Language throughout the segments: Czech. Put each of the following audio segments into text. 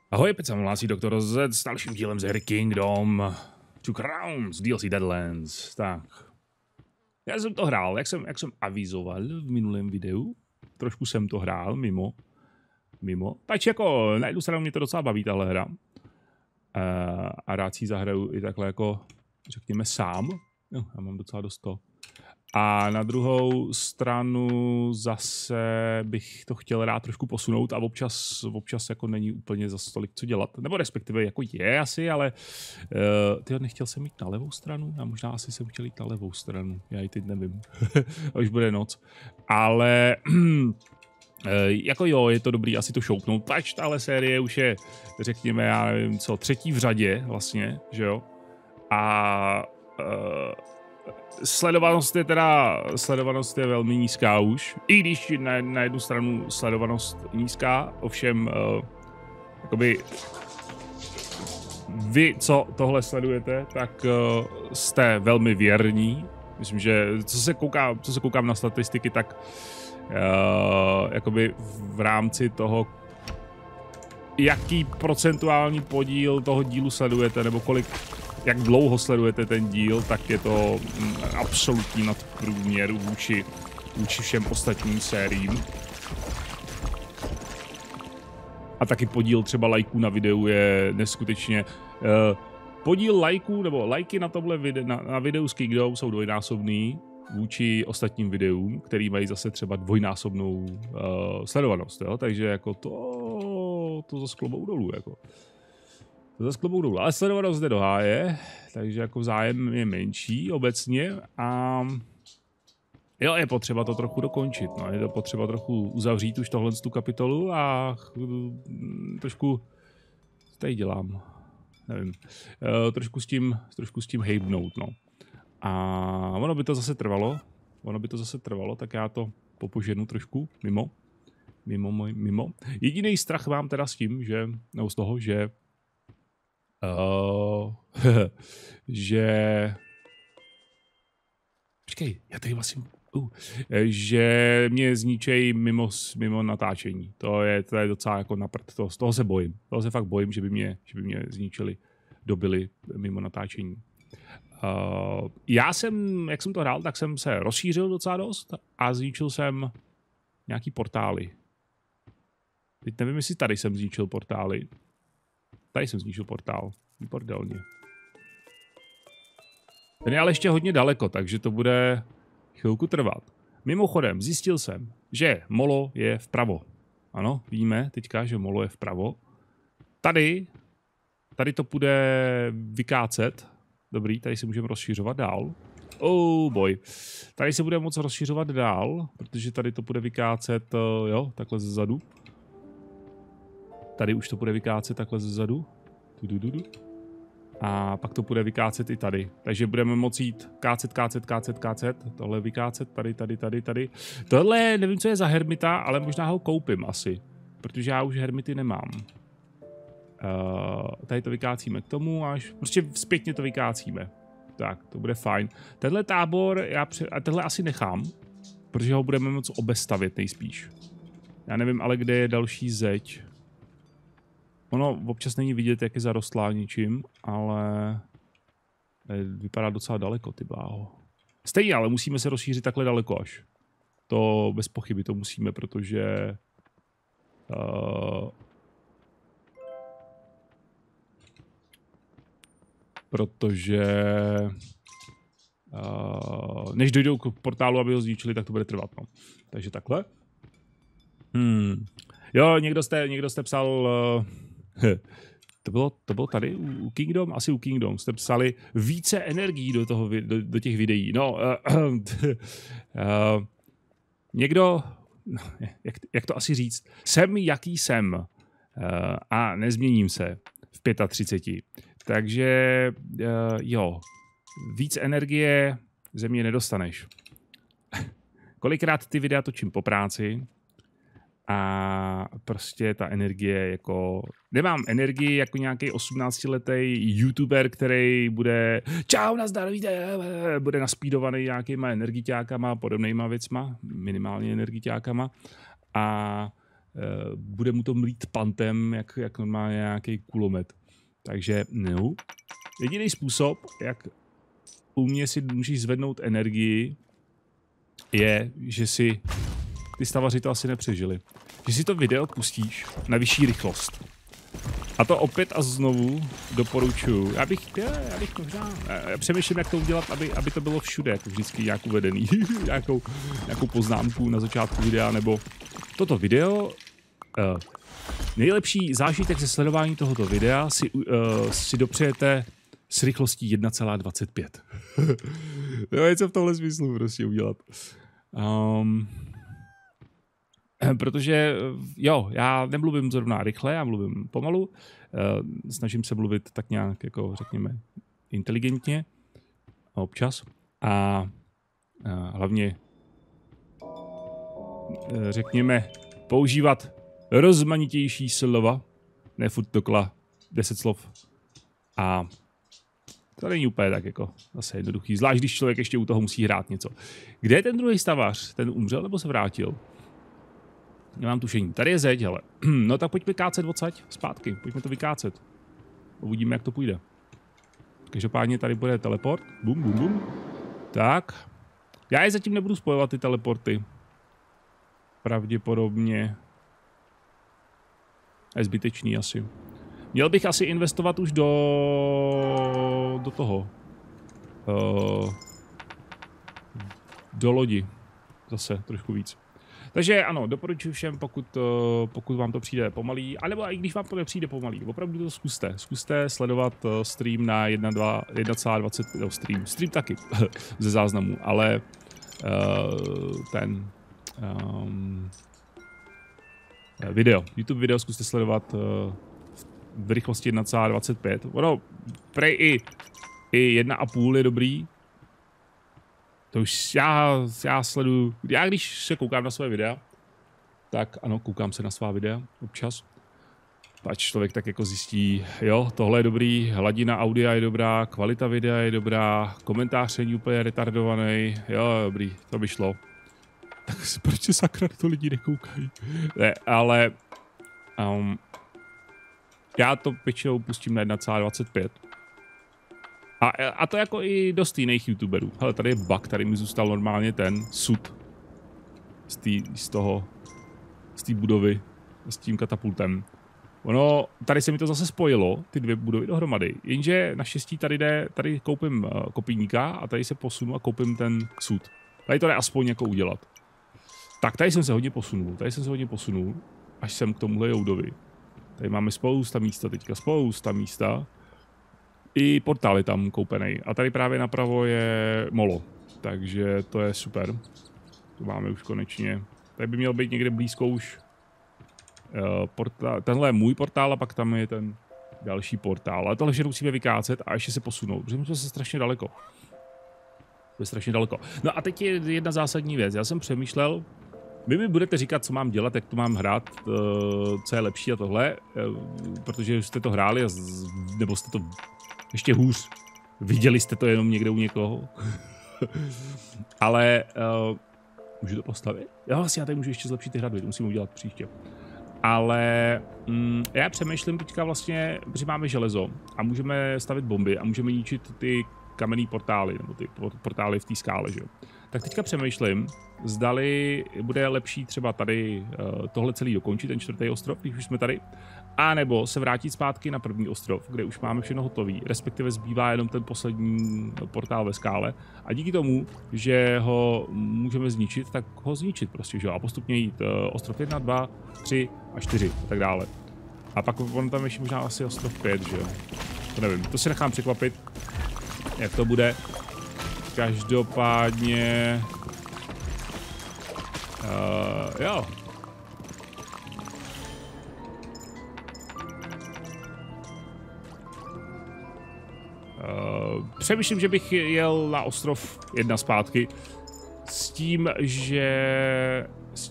Ahoj, opět se hlásí Dr. Z s dalším dílem z hry Kingdom Two Crowns, DLC Deadlands. Tak, já jsem to hrál, jak jsem avizoval v minulém videu. Trošku jsem to hrál mimo. Pač jako na jednu stranu mě to docela baví tahle hra. A rád si zahraju i takhle jako, řekněme, sám. Jo, já mám docela dost to. A na druhou stranu zase bych to chtěl rád trošku posunout a občas jako není úplně zase tolik co dělat. Nebo respektive jako je asi, ale nechtěl jsem jít na levou stranu. Já možná asi jsem chtěl jít na levou stranu. Já ji teď nevím. Už bude noc. Ale jako jo, je to dobrý asi to šoupnout. Pač tahle série už je, řekněme, já nevím co, třetí v řadě vlastně, že jo. A sledovanost je velmi nízká už. I když na jednu stranu sledovanost nízká, ovšem jakoby vy, co tohle sledujete, tak jste velmi věrní. Myslím, že co se koukám na statistiky, tak jakoby v rámci toho, jaký procentuální podíl toho dílu sledujete, nebo jak dlouho sledujete ten díl, tak je to absolutní nadprůměr vůči všem ostatním sériím. A taky podíl třeba lajků na videu je neskutečně... podíl lajků nebo lajky na tomhle na videu s Kingdom jsou dvojnásobný vůči ostatním videům, který mají zase třeba dvojnásobnou sledovanost, jo? Takže jako to zase klobouk dolů, jako. To zase klobouk dolů, ale sledovanost jde do háje, takže jako zájem je menší obecně a jo, je potřeba to trochu dokončit, no, je to potřeba trochu uzavřít už tohle tu kapitolu a trošku, co tady dělám, nevím, trošku s tím hejbnout, no. A ono by to zase trvalo, tak já to popoženu trošku mimo. Jediný strach mám teda s tím, že, nebo z toho, že počkej, já tady vlastně že mě zničej mimo natáčení. To je docela jako na prd. Z toho se bojím. Toho se fakt bojím, že by mě zničili, dobili mimo natáčení. Já jsem, jak jsem to hrál, tak jsem se rozšířil docela dost a zničil jsem nějaký portály. Teď nevím, jestli tady jsem zničil portály. Tady jsem zničil portál. Výbordelně. Ten je ale ještě hodně daleko, takže to bude chvilku trvat. Mimochodem, zjistil jsem, že molo je vpravo. Ano, víme teďka, že molo je vpravo. Tady to bude vykácet. Dobrý, tady se můžeme rozšiřovat dál. Oh boy. Tady se bude moc rozšiřovat dál, protože tady to bude vykácet, jo, takhle zezadu. Tady už to bude vykácet takhle zezadu. A pak to bude vykácet i tady. Takže budeme moci jít kácet. Tohle vykácet, tady. Tohle nevím, co je za hermita, ale možná ho koupím asi. Protože já už hermity nemám. Tady to vykácíme k tomu, až prostě zpětně to vykácíme. Tak, to bude fajn. Tenhle tábor, a tenhle asi nechám, protože ho budeme moci obestavit nejspíš. Já nevím, ale kde je další zeď. Ono občas není vidět, jak je zarostlá ničím, ale vypadá docela daleko, ty bláho. Stejně, ale musíme se rozšířit takhle daleko až. To bez pochyby to musíme, protože... než dojdou k portálu, aby ho zničili, tak to bude trvat, no. Takže takhle. Jo, někdo jste psal... To bylo tady u Kingdom? Asi u Kingdom. Jste psali více energií do těch videí. No, někdo... Jak to asi říct? Jsem, jaký jsem. A nezměním se v 35. Takže jo, víc energie ze mě nedostaneš. Kolikrát ty videa točím po práci a prostě ta energie jako... Nemám energii jako nějaký 18letý youtuber, který bude čau, nazdar, víte, bude naspídovaný nějakýma energiťákama a podobnýma věcma, minimálně energiťákama a bude mu to mlít pantem, jak normálně nějaký kulomet. Takže no. Jediný způsob, jak u mě si můžeš zvednout energii, je, že si ty stavaři to asi nepřežili. Že si to video pustíš na vyšší rychlost. A to opět a znovu doporučuju. Já bych možná přemýšlím, jak to udělat, aby to bylo všude, jako vždycky nějak uvedený. nějakou poznámku na začátku videa, nebo toto video. Nejlepší zážitek ze sledování tohoto videa si dopřejete s rychlostí 1,25. Jo, něco v tomhle smyslu prostě udělat. Protože jo, já nemluvím zrovna rychle, já mluvím pomalu. Snažím se mluvit tak nějak, jako řekněme, inteligentně občas. A hlavně, řekněme, používat rozmanitější slova, ne furt dokola 10 slov. A to není úplně tak jako zase jednoduchý, zvlášť když člověk ještě u toho musí hrát něco. Kde je ten druhý stavař? Ten umřel nebo se vrátil? Nemám tušení. Tady je zeď, hele. No tak pojďme kácet odsaď zpátky. Pojďme to vykácet. Uvidíme, jak to půjde. Každopádně tady bude teleport. Bum, bum, bum. Tak. Já je zatím nebudu spojovat, ty teleporty. Pravděpodobně. Je zbytečný asi. Měl bych asi investovat už do toho. Do lodi. Zase trošku víc. Takže ano, doporučuji všem, pokud vám to přijde pomalý, anebo i když vám to nepřijde pomalý, opravdu to zkuste. Zkuste sledovat stream na 1,20, stream taky ze záznamu, ale video, YouTube video zkuste sledovat v rychlosti 1,25. Ono, prej i 1,5 je dobrý. To už já sleduju, když se koukám na své videa, tak ano, koukám se na svá videa občas. Pač člověk tak jako zjistí, jo, tohle je dobrý, hladina audia je dobrá, kvalita videa je dobrá, komentář není úplně retardovaný, jo, dobrý, to by šlo. Tak proč se sakra to lidi nekoukají? Ne, ale já to většinou pustím na 1,25. A to jako i dost jiných youtuberů. Hele, tady je bug, tady mi zůstal normálně ten sud z té budovy s tím katapultem. Ono, tady se mi to zase spojilo, ty dvě budovy dohromady. Jenže naštěstí tady koupím kopíníka a tady se posunu a koupím ten sud. Tady to jde aspoň jako udělat. Tak tady jsem se hodně posunul, až jsem k tomuhle joudovi. Tady máme spousta místa teďka, I portál je tam koupený. A tady právě napravo je molo. Takže to je super. To máme už konečně. Tady by měl být někde blízko už tenhle je můj portál a pak tam je ten další portál. Ale tohle všechno musíme vykácet a ještě se posunout, protože jsme se strašně daleko. To je strašně daleko. No a teď je jedna zásadní věc. Já jsem přemýšlel, vy mi budete říkat, co mám dělat, jak to mám hrát, co je lepší a tohle, protože jste to hráli, nebo jste to ještě hůř. Viděli jste to jenom někde u někoho. Ale můžu to postavit? Já tady můžu ještě zlepšit ty hradby, to musím udělat příště. Ale já přemýšlím teďka vlastně, protože máme železo a můžeme stavit bomby a můžeme ničit ty kamenný portály, nebo ty portály v té skále, že jo. Tak teďka přemýšlím, zdali bude lepší třeba tady tohle celý dokončit, ten 4. ostrov, když už jsme tady, a nebo se vrátit zpátky na 1. ostrov, kde už máme všechno hotový, respektive zbývá jenom ten poslední portál ve skále a díky tomu, že ho můžeme zničit, tak ho zničit prostě, že jo, a postupně jít ostrov 1, 2, 3 a 4 a tak dále. A pak on tam ještě možná asi ostrov 5, že jo, to nevím, to si nechám překvapit, jak to bude. Každopádně jo. Přemýšlím, že bych jel na ostrov 1 zpátky s tím, že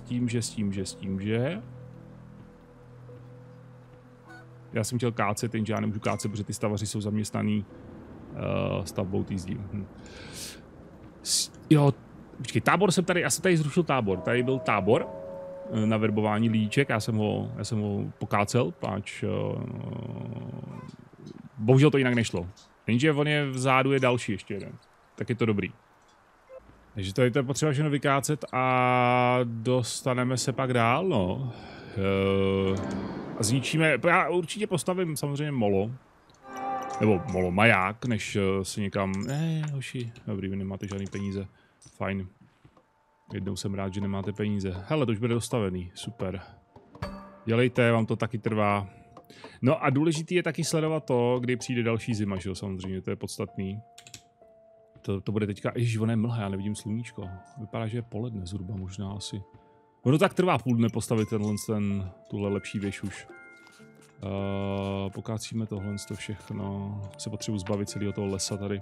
já jsem chtěl kácet, jenže já nemůžu kácet, protože ty stavaři jsou zaměstnaný stavbou té zdi. Jo, počkej, tábor jsem tady, já jsem tady zrušil tábor. Tady byl tábor na verbování lidíček, já jsem ho pokácel, páč bohužel to jinak nešlo. Jenže on je vzadu je další ještě jeden, tak je to dobrý. Takže to je potřeba všechno vykácet a dostaneme se pak dál, no. A zničíme, já určitě postavím samozřejmě molo. Nebo molo maják, než se někam, hoši, dobrý, vy nemáte žádný peníze, fajn. Jednou jsem rád, že nemáte peníze. Hele, to už bude dostavený, super. Dělejte, vám to taky trvá. No a důležitý je taky sledovat to, kdy přijde další zima, že jo, samozřejmě, to je podstatný. To bude teďka, ježiš, ono je mlha, já nevidím sluníčko. Vypadá, že je poledne zhruba možná asi. Ono tak trvá půl dne postavit tuhle lepší věž už. Pokácíme tohle všechno. Se potřebuji zbavit celého toho lesa tady.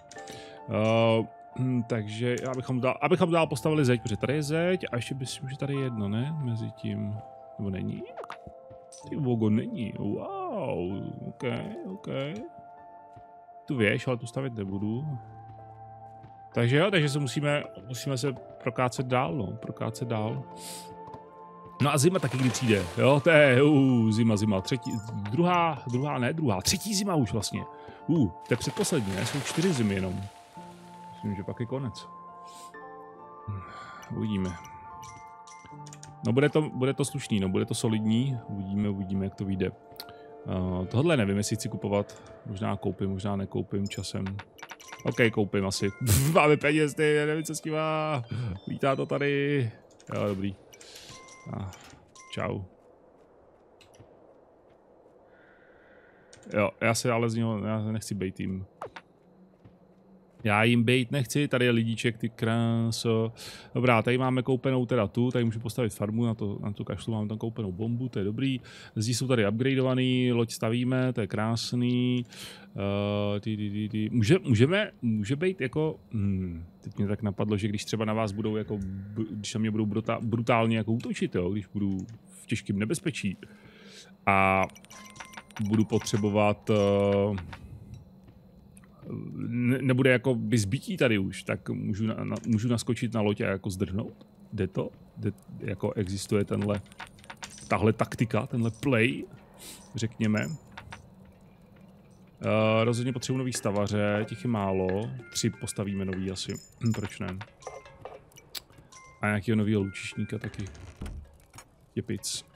Takže abychom dál postavili zeď, protože tady je zeď a ještě myslím, že tady je jedno, ne? Mezi tím. Nebo není? Ty vogo, není. Wow, ok. Tu věž, ale tu stavit nebudu. Takže jo, takže se musíme se prokácet dál, No a zima taky kdy přijde, jo, to je, zima, třetí zima už vlastně. To je předposlední, ne, jsou 4 zimy jenom. Myslím, že pak je konec. Uvidíme. No bude to slušný, no bude to solidní, uvidíme, jak to vyjde. Tohle nevím, jestli chci kupovat, možná koupím, možná nekoupím časem. OK, koupím asi. Máme peněz, nevím, co s tím má. Vítá to tady. Jo, dobrý. Čau. Jo, já se ale z něho, já nechci bejt jim. Já jim bejt nechci, tady je lidíček, ty kráso. Dobrá, tady máme koupenou teda tu, tady můžu postavit farmu, na tu kašlu mám tam koupenou bombu, to je dobrý. Zdi jsou tady upgradeovaný, loď stavíme, to je krásný. Může být jako, teď mě tak napadlo, že když třeba na vás budou jako, když na mě budou brutálně jako útočit, jo, když budu v těžkém nebezpečí a budu potřebovat, nebude jako by zbytí tady už, tak můžu naskočit na loď a jako zdrhnout. Jde to? Jako existuje tahle taktika, tenhle play, řekněme. Rozhodně potřebuji nový stavaře, těch je málo. 3 postavíme nový asi, proč ne. A nějakého nového lučišníka taky. Je pic.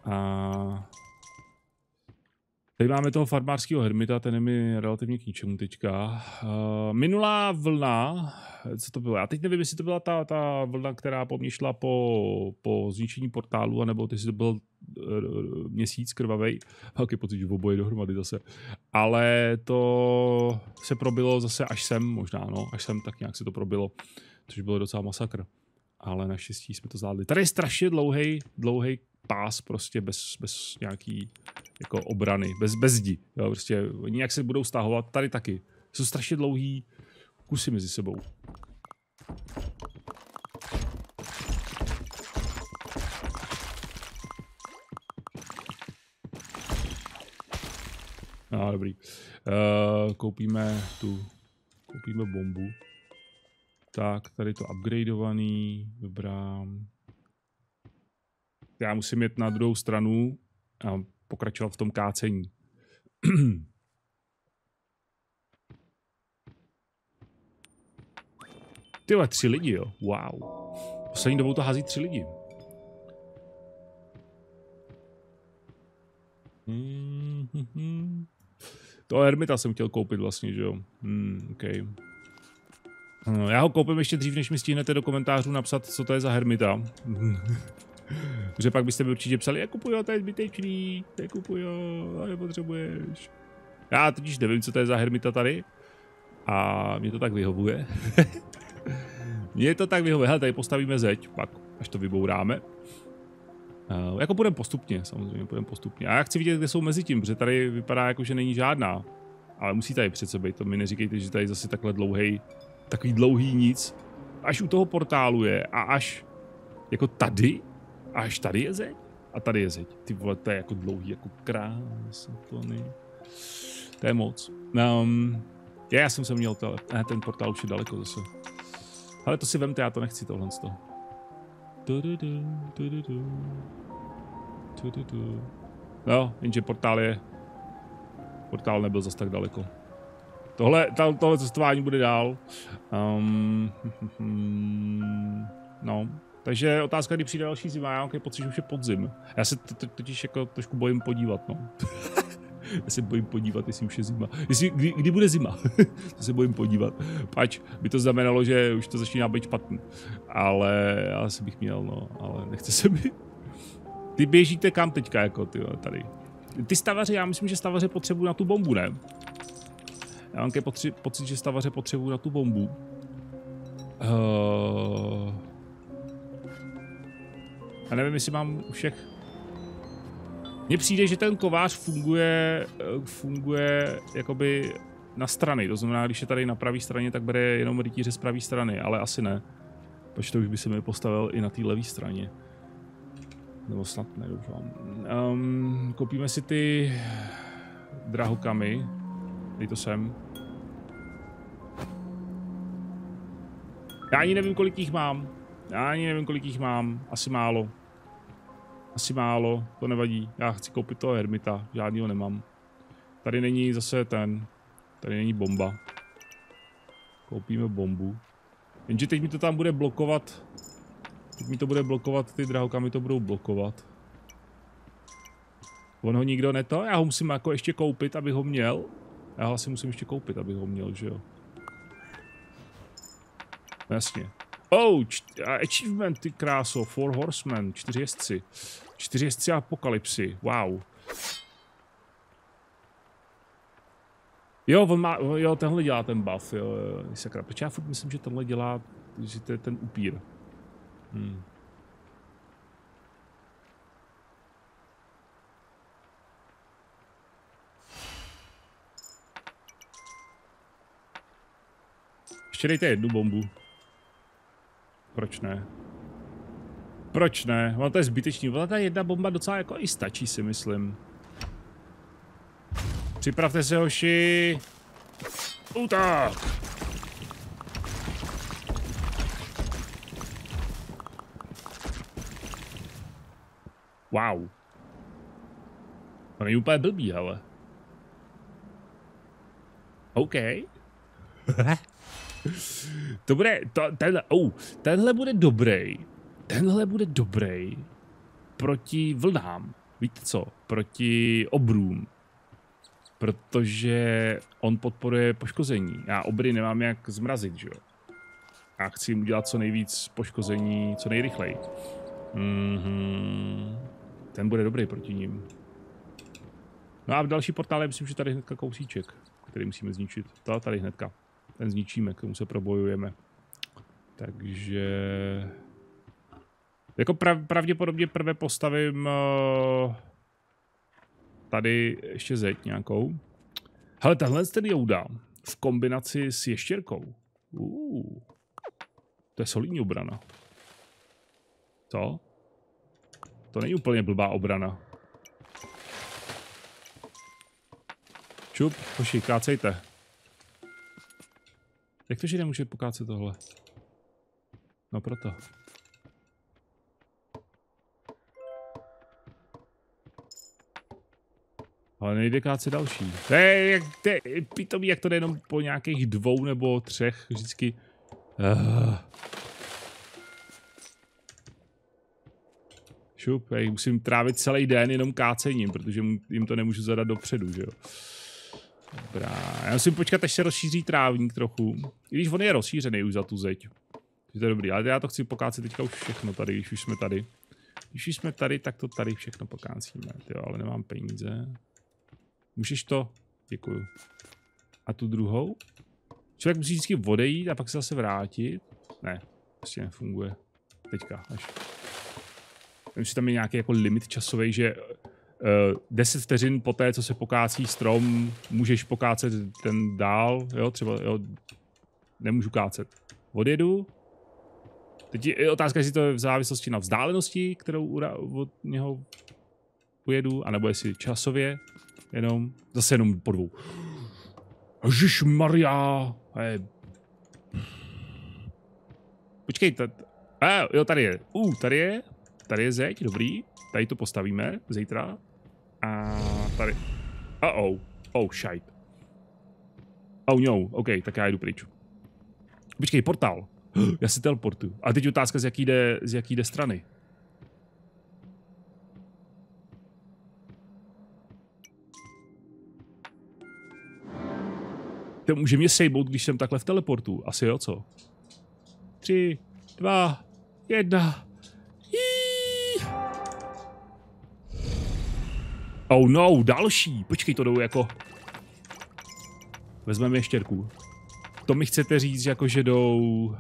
Tady máme toho farmářského hermita, ten je mi relativně k ničemu teďka. Minulá vlna, co to bylo? Já teď nevím, jestli to byla ta vlna, která po mně šla po zničení portálu, anebo jestli to byl měsíc krvavej. Velký pocit, že oboje dohromady zase. Ale to se probilo zase až sem, možná, no. Až sem tak nějak se to probilo, což bylo docela masakr. Ale naštěstí jsme to zvládli. Tady je strašně dlouhý pás, prostě bez nějaký jako obrany, bez zdi. Jo, prostě oni jak se budou stahovat, tady taky. Jsou strašně dlouhý kusy mezi sebou. Dobrý. Koupíme bombu. Tak, tady to upgradeovaný, dobrá. Já musím jet na druhou stranu a pokračovat v tom kácení. Tyhle 3 lidi, jo, wow. Poslední dobou to hází 3 lidi. To hermita jsem chtěl koupit vlastně, že jo. Okay. Já ho koupím ještě dřív, než mi stihnete do komentářů napsat, co to je za hermita. Protože pak byste mi určitě psali, kupujo, to je zbytečný, kupujo, a nepotřebuješ. Já totiž nevím, co to je za hermita tady. A mě to tak vyhovuje. Mně to tak vyhovuje, hele, tady postavíme zeď, pak, až to vybouráme. Jako půjdeme postupně, samozřejmě, půjdeme postupně. A já chci vidět, kde jsou mezi tím, protože tady vypadá jako, že není žádná. Ale musí tady přece být, to mi neříkejte, že tady zase takhle takový dlouhý nic. Až u toho portálu je a až jako tady, a až tady je zeď a tady je zeď. Ty vole, to je jako dlouhý, jako krásný, to je moc. Já jsem se měl, ten portál už je daleko zase. Ale to si vemte, já to nechci tohle. No, jenže portál nebyl zas tak daleko. Tohle cestování bude dál. No, takže otázka, kdy přijde další zima, já mám pocit, že už je podzim. Já se totiž jako trošku bojím podívat, no. Já se bojím podívat, jestli už je zima. Kdy bude zima? To se bojím podívat. Pač by to znamenalo, že už to začíná být špatný. Ale já asi bych měl, no, ale nechce se mi. Ty běžíte kam teďka, jako ty tady? Ty stavaři, já myslím, že stavaře potřebují na tu bombu, ne? Já mám pocit, že stavaře potřebují na tu bombu. Já nevím, jestli mám u všech. Mně přijde, že ten kovář funguje jakoby na strany. To znamená, když je tady na pravé straně, tak bere jenom rytíře z pravé strany, ale asi ne. Protože to už by se mi postavil i na té levé straně. Nebo snad nedoufám. Koupíme si ty drahokamy. Dej to sem. Já ani nevím, kolik jich mám. Asi málo. To nevadí. Já chci koupit toho hermita. Žádnýho nemám. Tady není zase tady není bomba. Koupíme bombu. Jenže teď mi to tam bude blokovat. Ty drahokamy to budou blokovat. On ho nikdo neto? Já ho musím jako ještě koupit, abych ho měl. Já ho asi musím ještě koupit, abych ho měl, že jo? No jasně. Oh, achievement, ty kráso. 4 horsemen, 4 jezdci. 4 jezdci apokalypsy, wow. Jo, tenhle dělá ten buff, jo, sakra. Protože já furt myslím, že tenhle dělá, že to je ten upír. Ještě dejte jednu bombu. Proč ne? Proč ne? Ono to je zbytečný. Ona ta jedna bomba docela jako i stačí, si myslím. Připravte se, hoši. Útok! Wow. To není úplně blbý, ale. OK. To bude, tenhle bude dobrý. Tenhle bude dobrý proti vlnám. Víte co? Proti obrům. Protože on podporuje poškození. Já obry nemám jak zmrazit, že jo? Já chci jim udělat co nejvíc poškození, co nejrychleji. Ten bude dobrý proti ním. No a v další portále myslím, že tady hnedka kousíček, který musíme zničit. To tady hnedka. Ten zničíme, k tomu se probojujeme. Takže... Jako pravděpodobně prvé postavím... Tady ještě zeď nějakou. Hele, tenhle ten Jouda v kombinaci s ještěrkou. To je solidní obrana. Co? To není úplně blbá obrana. Čup, hoši, kácejte. Jak to, že nemůže pokácet tohle? No proto. Ale nejde kácet další. To je pitomý, jak to jde jenom po nějakých 2 nebo 3 vždycky. Šup, musím trávit celý den jenom kácením, protože jim to nemůžu zadat dopředu, že jo. Dobrá, já musím počkat, až se rozšíří trávník trochu. I když on je rozšířený už za tu zeď. To je dobrý, ale já to chci pokácet teďka už všechno tady, když už jsme tady. Když už jsme tady, tak to tady všechno pokácíme, jo, ale nemám peníze. Můžeš to? Děkuju. A tu druhou? Člověk musí vždycky odejít a pak se zase vrátit. Ne, prostě nefunguje. Teďka, až. Vím, že tam je nějaký jako limit časový, že 10 vteřin po té, co se pokácí strom, můžeš pokácet ten dál, jo, třeba, jo, nemůžu kácet. Odjedu. Teď je otázka, jestli to je v závislosti na vzdálenosti, kterou od něho pojedu, anebo jestli časově, jenom, zase jenom po 2. Ježišmarja! Počkej, jo, tady je. Tady je. tady je zeď, dobrý. Tady to postavíme zítra. A tady. Oh, shit. Oh no, OK, tak já jdu pryč. Počkej, portál. Já si teleportuju. A teď otázka, z jaký jde strany. To může mě sejbout, když jsem takhle v teleportu. Asi jo, co? 3, 2, 1. Oh no, další. Počkej, to jdou jako... Vezmeme ještěrku. To mi chcete říct, jako že jdou...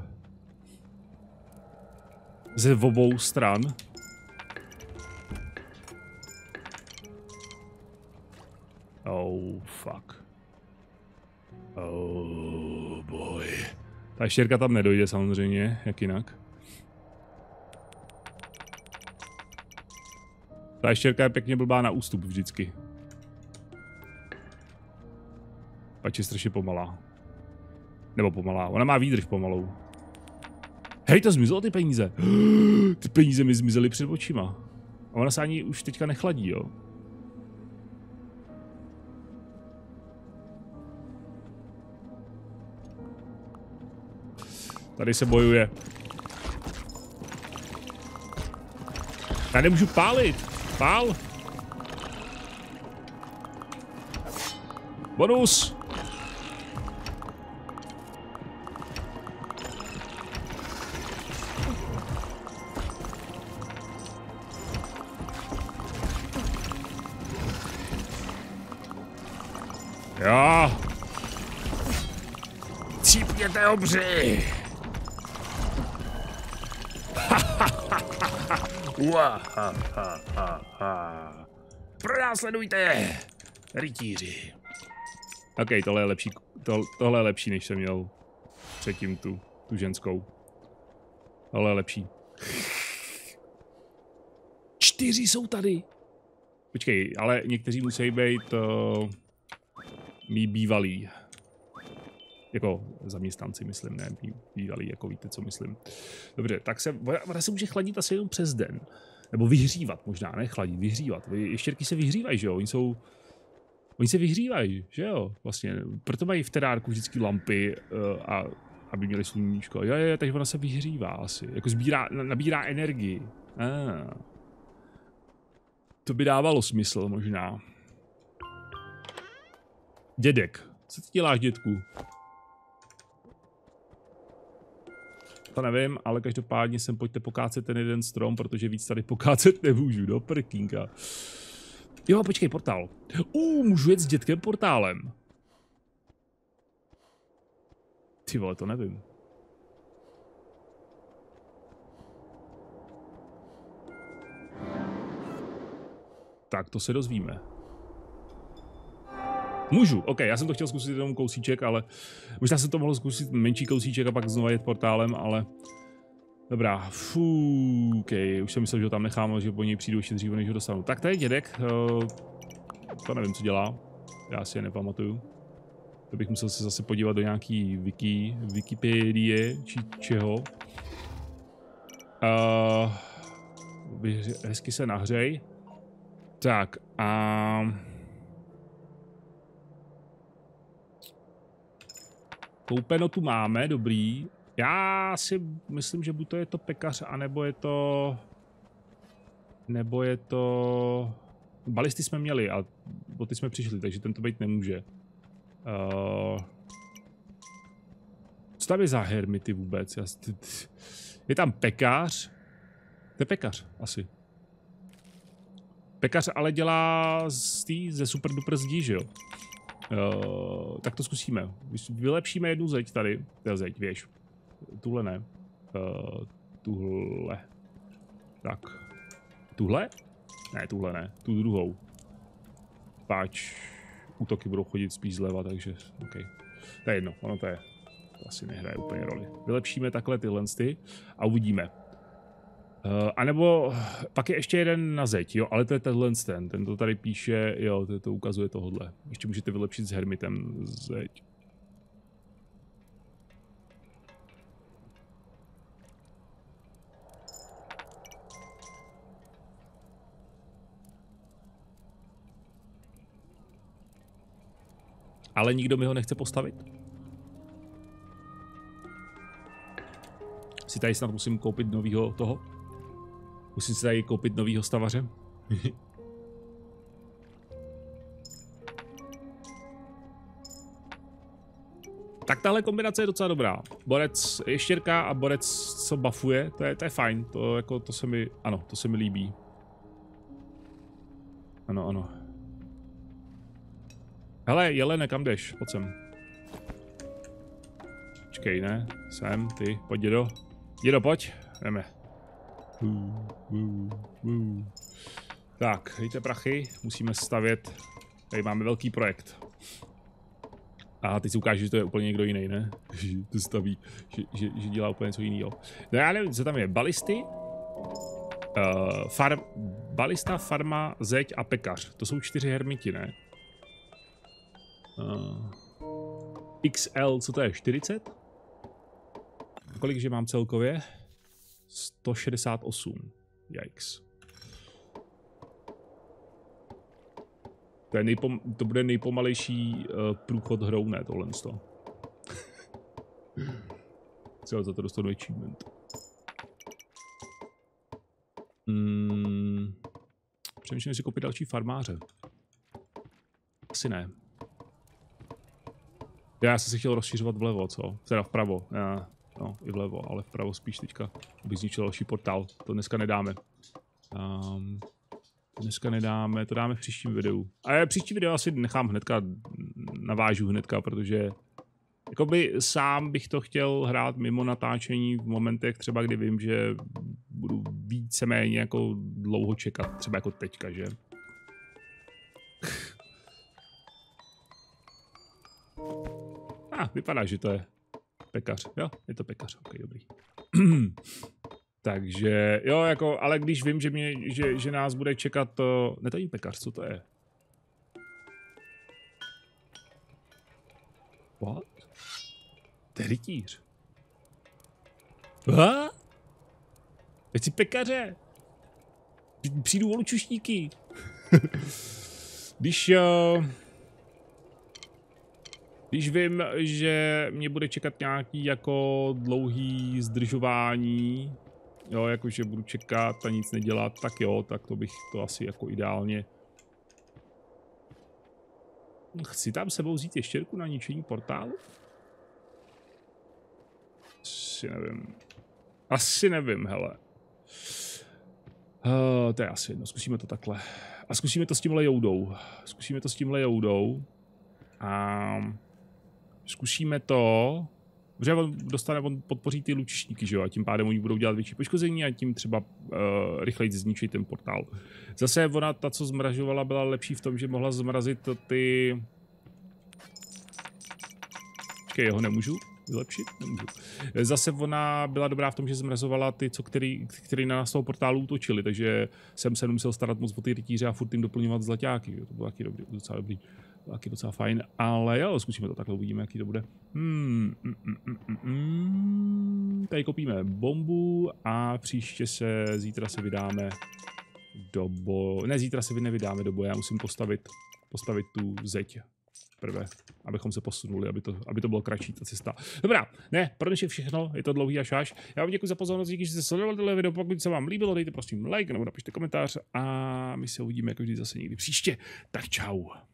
ze obou stran. Oh, fuck. Oh, boy. Ta ještěrka tam nedojde samozřejmě, jak jinak. Ta ještěrka je pěkně blbá na ústup vždycky. Pač je strašně pomalá. Nebo pomalá, ona má výdrž pomalou. Hej, to zmizelo ty peníze. Ty peníze mi zmizely před očima. A ona se ani už teďka nechladí, jo. Tady se bojuje. Já nemůžu pálit. Pál. Bonus. Jo. Cípněte, obři. Pronásledujte, rytíři. OK, tohle je lepší, tohle je lepší, než jsem měl předtím tu ženskou. Tohle je lepší. 4 jsou tady. Počkej, ale někteří musí být mý bývalí. Jako zaměstnanci, myslím, ne bývalí, jako víte, co myslím. Dobře, tak ona se může chladit asi jenom přes den. Nebo vyhřívat možná, ne chladit, vyhřívat. Ještěrky se vyhřívají, že jo? Oni se vyhřívají, že jo? Vlastně, proto mají v terárku vždycky lampy, aby měli sluníčko. Jo, takže ona se vyhřívá asi. Jako nabírá energii. To by dávalo smysl možná. Dědek. Co ty děláš, dědku? To nevím, ale každopádně sem pojďte pokácet ten jeden strom, protože víc tady pokácet nemůžu, do prkínka. Jo, počkej, portál. Můžu jet s dětkem portálem. Ty vole, to nevím. Tak, to se dozvíme. Můžu, OK, já jsem to chtěl zkusit jenom kousíček, ale možná jsem to mohl zkusit menší kousíček a pak znovu jet portálem, ale dobrá, OK, už jsem myslel, že ho tam nechám, že po něj přijdu ještě dříve, než ho dostanu. Tak tady je dědek, to nevím, co dělá, já si je nepamatuju. To bych musel se zase podívat do nějaký Wikipedie, či čeho. Hezky se nahřej. Tak a... Koupeno tu máme, dobrý. Já si myslím, že buď to je to pekař, anebo je to... Nebo je to... Balisty jsme měli a o ty jsme přišli, takže ten to být nemůže. Co tam je za hermity vůbec? Je tam pekař? To je pekař, asi. Pekař ale dělá ze super duper zdí, že jo? Tak to zkusíme. Vylepšíme jednu zeď tady. To je zeď, věž. Tuhle ne. Tuhle. Tak. Tuhle? Ne, tuhle ne. Tu druhou. Páč. Útoky budou chodit spíš zleva, takže OK. To je jedno, ono to je. To asi nehraje úplně roli. Vylepšíme takhle tyhle a uvidíme. A nebo pak je ještě jeden na zeď, jo, ale to je tenhle ten to tady píše, jo, to ukazuje tohle. Ještě můžete vylepšit s hermitem zeď. Ale nikdo mi ho nechce postavit. Si tady snad musím koupit novýho toho. Musím si tady koupit novýho stavaře. Tak tahle kombinace je docela dobrá. Borec ještěrka a borec, co buffuje, to je fajn. To se mi, ano, to se mi líbí. Ano, ano. Hele, jelene, kam jdeš? Pojď sem. Počkej, ne? Sem, ty, pojď dědo. Dědo, pojď. Jdeme. Tak, dejte prachy, musíme stavět. Tady máme velký projekt. A teď si ukáže, že to je úplně někdo jiný, ne? Že to staví, že dělá úplně něco jiného. No já nevím, co tam je. Balisty, balista, farma, zeď a pekař. To jsou 4 hermiti, ne? XL, co to je? 40? Kolik, že mám celkově? 168. Yikes. To bude nejpomalejší průchod hrou, ne tohle z toho. Třeba za to dostanu achievement. Přemýšlím, jestli koupit další farmáře. Asi ne. Já jsem si chtěl rozšiřovat vlevo, co? Teda vpravo. No, i vlevo, ale vpravo spíš teďka, abych zničil další portál. To dneska nedáme. Dneska nedáme, to dáme v příštím videu. A příští video asi nechám hnedka, navážu hnedka, protože jakoby sám bych to chtěl hrát mimo natáčení v momentech třeba, kdy vím, že budu víceméně jako dlouho čekat, třeba jako teďka, že? Vypadá, že to je pekař, jo, je to pekař, ok, dobrý. Takže, jo, jako, ale když vím, že nás bude čekat to... Ne, to není pekař, co to je? What? To je rytíř. Teď si pekaře. Přijdu o lučušníky. Když vím, že mě bude čekat nějaký jako dlouhý zdržování, jo, jakože budu čekat a nic nedělat, tak jo, tak to bych to asi jako ideálně. Chci tam sebou vzít ještěrku na ničení portálu? Asi nevím, hele. To je asi jedno, zkusíme to takhle. A zkusíme to s tímhle joudou. A zkusíme to, protože on podpoří ty lučišníky, že jo, a tím pádem oni budou dělat větší poškození a tím třeba rychleji zničí ten portál. Zase ona, ta, co zmražovala, byla lepší v tom, že mohla zmrazit ty... Počkej, jeho nemůžu vylepšit? Nemůžu. Zase ona byla dobrá v tom, že zmrazovala ty, který na nás toho portálu útočili, takže jsem se nemusel starat moc o ty rytíře a furt jim doplňovat zlaťáky, jo, to bylo taky docela dobrý. Taky docela fajn, ale jo, zkusíme to takhle, uvidíme, jaký to bude. Tady kopíme bombu a příště zítra se vydáme do boje. Ne, zítra se nevydáme do boje, já musím postavit tu zeď prvé, abychom se posunuli, aby to bylo kratší ta cesta. Dobrá, ne, pro dnešek všechno, je to dlouhý až. Já vám děkuji za pozornost, díky, že jste sledovali tohle video, pokud se vám líbilo, dejte prosím like nebo napište komentář a my se uvidíme jako vždy zase někdy příště. Tak čau.